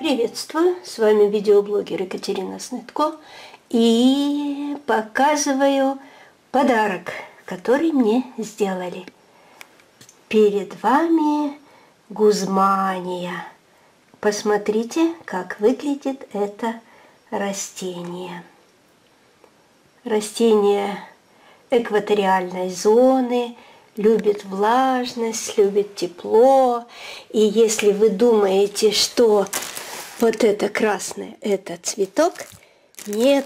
Приветствую! С вами видеоблогер Екатерина Снытко и показываю подарок, который мне сделали. Перед вами гузмания. Посмотрите, как выглядит это растение. Растение экваториальной зоны, любит влажность, любит тепло. И если вы думаете, что вот это красное – это цветок, нет.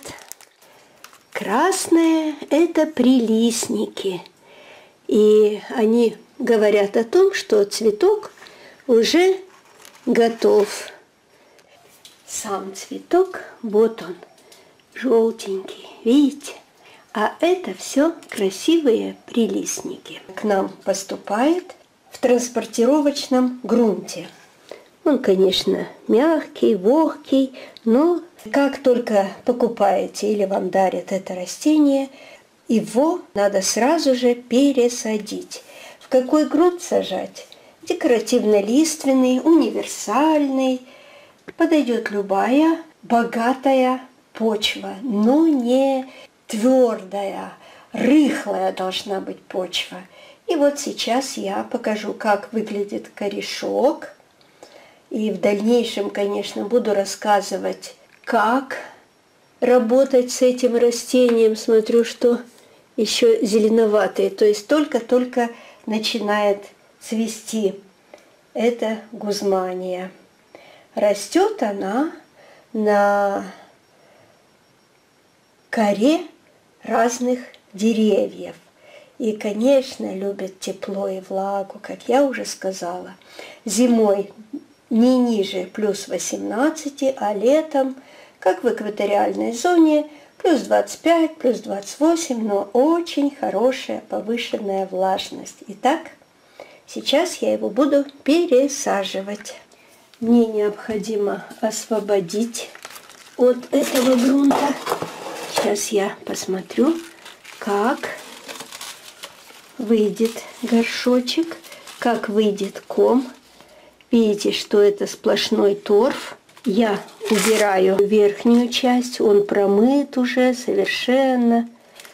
Красное – это прилистники. И они говорят о том, что цветок уже готов. Сам цветок, вот он, желтенький, видите? А это все красивые прилистники. К нам поступает в транспортировочном грунте. Он, конечно, мягкий, вогкий, но как только покупаете или вам дарят это растение, его надо сразу же пересадить. В какой грунт сажать? Декоративно-лиственный, универсальный. Подойдет любая богатая почва, но не твердая, рыхлая должна быть почва. И вот сейчас я покажу, как выглядит корешок. И в дальнейшем, конечно, буду рассказывать, как работать с этим растением. Смотрю, что еще зеленоватые, то есть только-только начинает цвести. Это гузмания. Растет она на коре разных деревьев. И, конечно, любит тепло и влагу, как я уже сказала. Зимой не ниже плюс 18, а летом, как в экваториальной зоне, плюс 25, плюс 28, но очень хорошая повышенная влажность. Итак, сейчас я его буду пересаживать. Мне необходимо освободить от этого грунта. Сейчас я посмотрю, как выйдет горшочек, как выйдет ком. Видите, что это сплошной торф. Я убираю верхнюю часть, он промыт уже совершенно.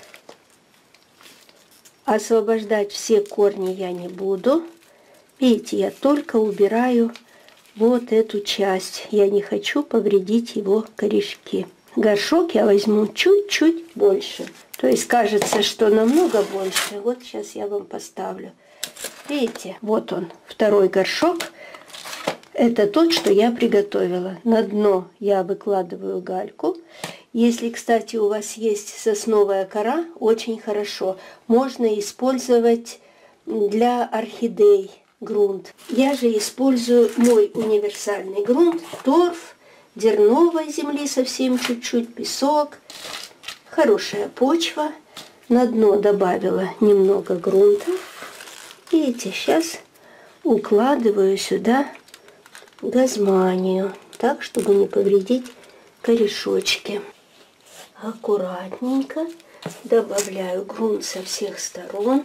Освобождать все корни я не буду. Видите, я только убираю вот эту часть. Я не хочу повредить его корешки. Горшок я возьму чуть-чуть больше. То есть кажется, что намного больше. Вот сейчас я вам поставлю. Видите, вот он, второй горшок. Это тот, что я приготовила. На дно я выкладываю гальку. Если, кстати, у вас есть сосновая кора, очень хорошо. Можно использовать для орхидей грунт. Я же использую мой универсальный грунт, торф, дерновой земли совсем чуть-чуть, песок. Хорошая почва. На дно добавила немного грунта. Видите, сейчас укладываю сюда гузманию, так, чтобы не повредить корешочки. Аккуратненько добавляю грунт со всех сторон.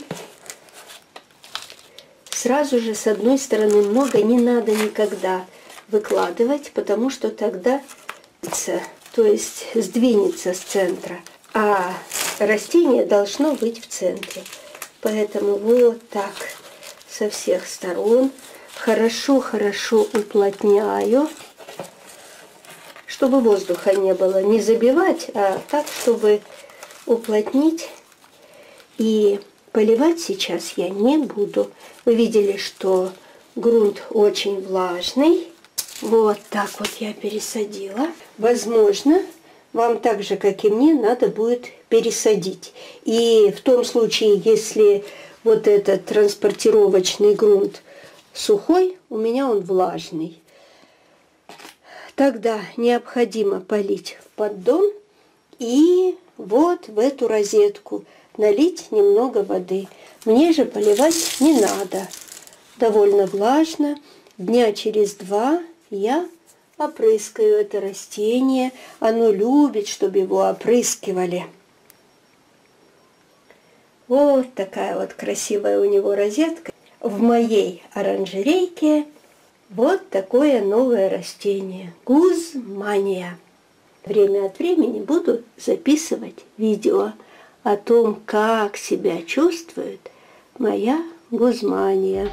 Сразу же с одной стороны много не надо никогда выкладывать, потому что тогда, то есть сдвинется с центра, а растение должно быть в центре. Поэтому вот так со всех сторон хорошо-хорошо уплотняю, чтобы воздуха не было, не забивать, а так, чтобы уплотнить. И поливать сейчас я не буду. Вы видели, что грунт очень влажный. Вот так вот я пересадила. Возможно, вам так же, как и мне, надо будет пересадить. И в том случае, если вот этот транспортировочный грунт сухой, у меня он влажный, тогда необходимо полить в поддон и вот в эту розетку налить немного воды. Мне же поливать не надо. Довольно влажно. Дня через 2 я опрыскаю это растение. Оно любит, чтобы его опрыскивали. Вот такая вот красивая у него розетка. В моей оранжерейке Вот такое новое растение – гузмания. Время от времени буду записывать видео о том, как себя чувствует моя гузмания.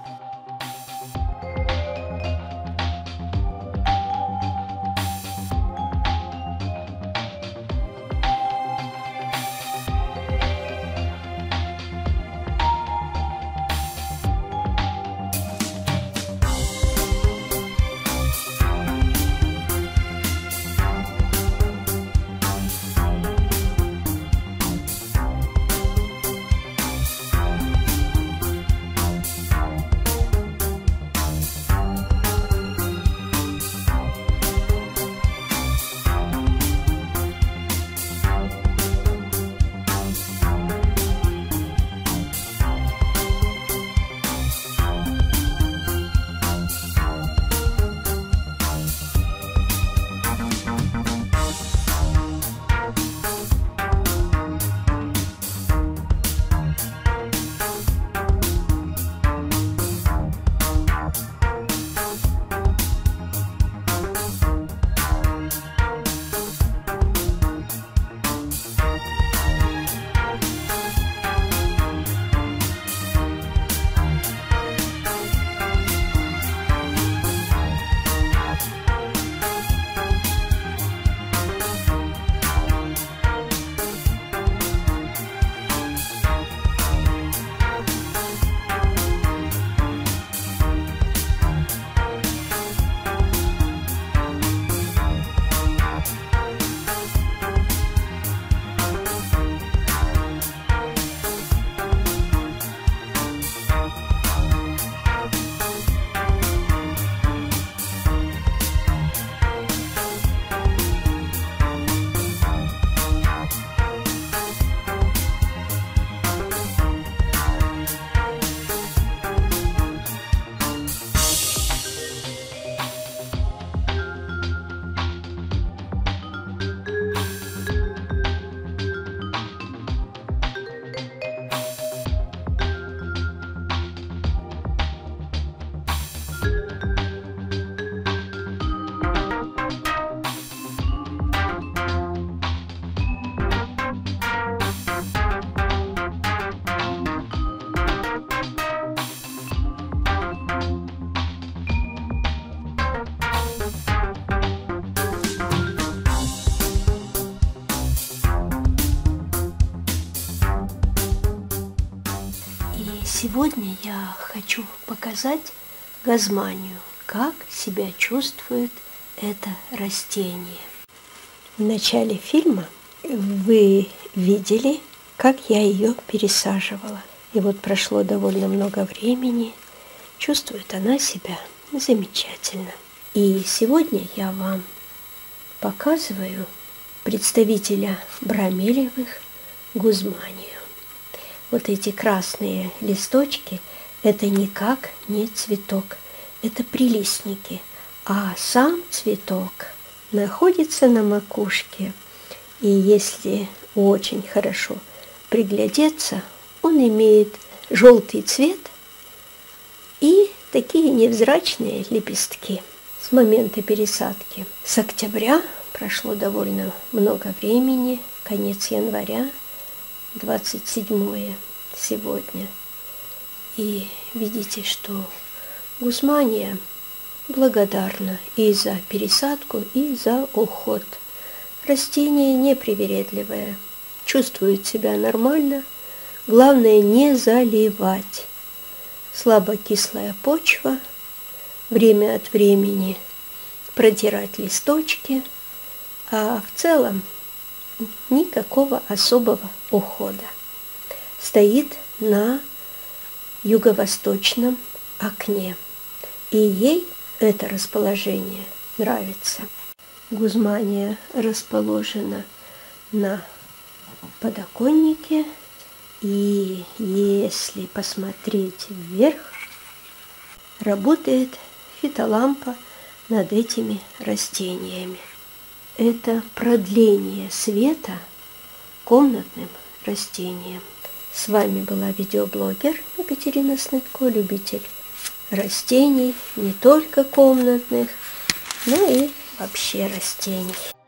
Сегодня я хочу показать гузманию, как себя чувствует это растение. В начале фильма вы видели, как я ее пересаживала. И вот прошло довольно много времени, чувствует она себя замечательно. И сегодня я вам показываю представителя бромелевых гузманию. Вот эти красные листочки – это никак не цветок, это прилистники. А сам цветок находится на макушке. И если очень хорошо приглядеться, он имеет желтый цвет и такие невзрачные лепестки. С момента пересадки с октября прошло довольно много времени, конец января, 27 сегодня. И видите, что гузмания благодарна и за пересадку, и за уход. Растение непривередливое, чувствует себя нормально, главное не заливать. Слабокислая почва, время от времени протирать листочки, а в целом никакого особого ухода. Стоит на юго-восточном окне, и ей это расположение нравится. Гузмания расположена на подоконнике, и если посмотреть вверх, работает фитолампа над этими растениями. Это продление света комнатным растениям. С вами была видеоблогер Екатерина Снытко, любитель растений, не только комнатных, но и вообще растений.